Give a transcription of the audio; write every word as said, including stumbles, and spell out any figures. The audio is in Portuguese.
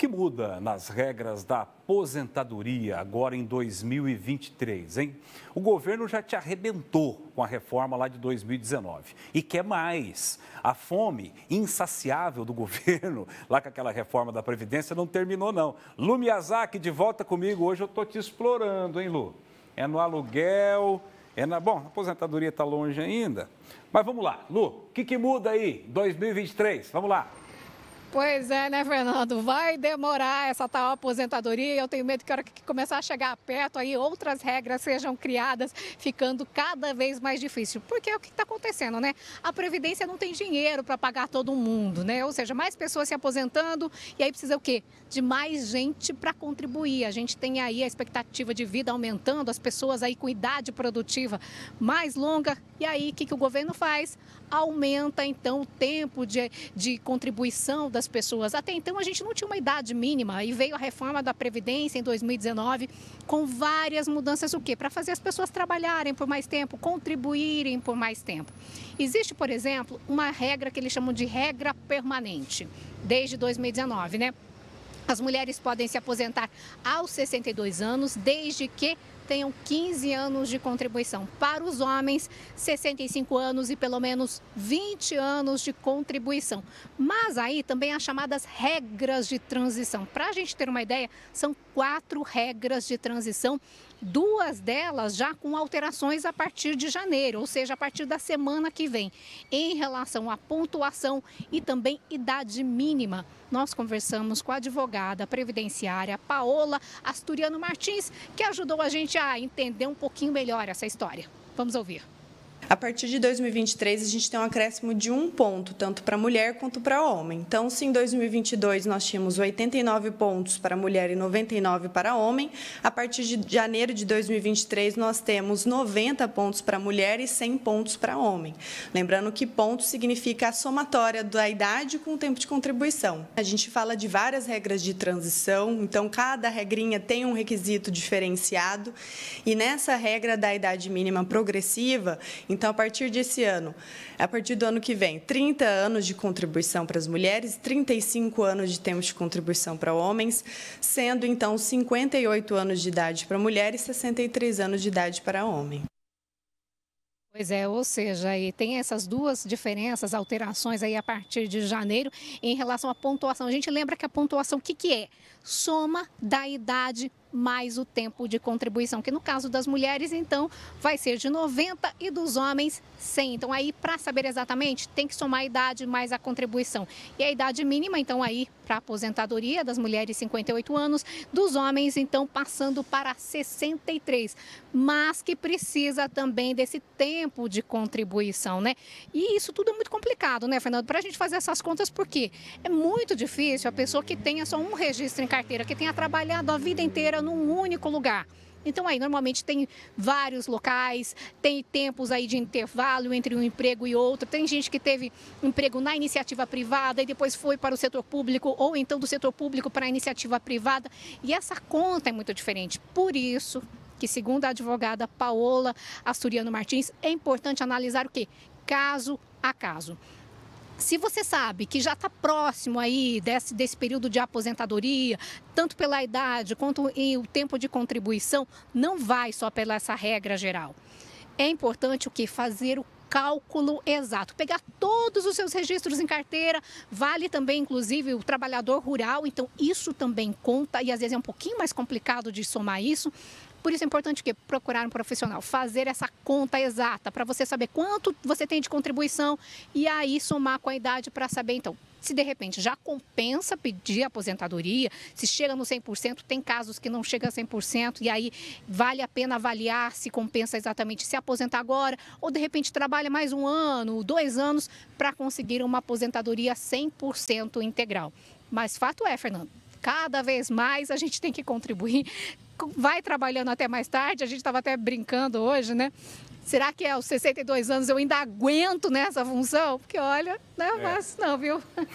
que muda nas regras da aposentadoria agora em dois mil e vinte e três, hein? O governo já te arrebentou com a reforma lá de dois mil e dezenove e quer mais. A fome insaciável do governo, lá com aquela reforma da Previdência, não terminou não. Lu Miyazaki, de volta comigo. Hoje eu tô te explorando, hein, Lu? É no aluguel, é na... Bom, a aposentadoria está longe ainda, mas vamos lá. Lu, o que, que muda aí dois mil e vinte e três? Vamos lá. Pois é, né, Fernando? Vai demorar essa tal aposentadoria. Eu tenho medo que a hora que começar a chegar perto, aí outras regras sejam criadas, ficando cada vez mais difícil. Porque é o que está acontecendo, né? A Previdência não tem dinheiro para pagar todo mundo, né? Ou seja, mais pessoas se aposentando e aí precisa o quê? De mais gente para contribuir. A gente tem aí a expectativa de vida aumentando, as pessoas aí com idade produtiva mais longa. E aí, o que, que o governo faz? Aumenta, então, o tempo de, de contribuição das pessoas. Até então, a gente não tinha uma idade mínima e veio a reforma da Previdência em dois mil e dezenove com várias mudanças, o quê? Para fazer as pessoas trabalharem por mais tempo, contribuírem por mais tempo. Existe, por exemplo, uma regra que eles chamam de regra permanente, desde dois mil e dezenove, né? As mulheres podem se aposentar aos sessenta e dois anos, desde que tenham quinze anos de contribuição. Para os homens, sessenta e cinco anos e pelo menos vinte anos de contribuição. Mas aí também há chamadas regras de transição. Para a gente ter uma ideia, são quatro regras de transição. Duas delas já com alterações a partir de janeiro, ou seja, a partir da semana que vem, em relação à pontuação e também idade mínima. Nós conversamos com a advogada previdenciária Paola Asturiano Martins, que ajudou a gente a entender um pouquinho melhor essa história. Vamos ouvir. A partir de dois mil e vinte e três, a gente tem um acréscimo de um ponto, tanto para mulher quanto para homem. Então, se em dois mil e vinte e dois nós tínhamos oitenta e nove pontos para mulher e noventa e nove para homem, a partir de janeiro de dois mil e vinte e três nós temos noventa pontos para mulher e cem pontos para homem. Lembrando que ponto significa a somatória da idade com o tempo de contribuição. A gente fala de várias regras de transição, então cada regrinha tem um requisito diferenciado e nessa regra da idade mínima progressiva, então, a partir desse ano, a partir do ano que vem, trinta anos de contribuição para as mulheres, trinta e cinco anos de tempo de contribuição para homens, sendo, então, cinquenta e oito anos de idade para mulher e sessenta e três anos de idade para homem. Pois é, ou seja, aí tem essas duas diferenças, alterações aí a partir de janeiro em relação à pontuação. A gente lembra que a pontuação, o que, que é? Soma da idade mais o tempo de contribuição, que no caso das mulheres, então, vai ser de noventa e dos homens, cem. Então, aí, para saber exatamente, tem que somar a idade mais a contribuição. E a idade mínima, então, aí, para a aposentadoria das mulheres, cinquenta e oito anos, dos homens, então, passando para sessenta e três. Mas que precisa também desse tempo de contribuição, né? E isso tudo é muito complicado, né, Fernando? Para a gente fazer essas contas, porque é muito difícil a pessoa que tenha só um registro em carteira, que tenha trabalhado a vida inteira num único lugar. Então, aí, normalmente tem vários locais, tem tempos aí de intervalo entre um emprego e outro. Tem gente que teve emprego na iniciativa privada e depois foi para o setor público, ou então do setor público para a iniciativa privada. E essa conta é muito diferente. Por isso que, segundo a advogada Paola Asturiano Martins, é importante analisar o quê? Caso a caso. Se você sabe que já está próximo aí desse, desse período de aposentadoria, tanto pela idade quanto em o tempo de contribuição, não vai só pela essa regra geral. É importante o que? Fazer o cálculo exato, pegar todos os seus registros em carteira, vale também, inclusive, o trabalhador rural, então isso também conta e às vezes é um pouquinho mais complicado de somar isso. Por isso é importante que procurar um profissional, fazer essa conta exata para você saber quanto você tem de contribuição e aí somar com a idade para saber, então, se de repente já compensa pedir aposentadoria, se chega no cem por cento, tem casos que não chega a cem por cento e aí vale a pena avaliar se compensa exatamente se aposentar agora ou de repente trabalha mais um ano, dois anos para conseguir uma aposentadoria cem por cento integral. Mas fato é, Fernando, cada vez mais a gente tem que contribuir, vai trabalhando até mais tarde, a gente estava até brincando hoje, né? Será que aos sessenta e dois anos eu ainda aguento nessa função? Porque olha, não é fácil não, viu?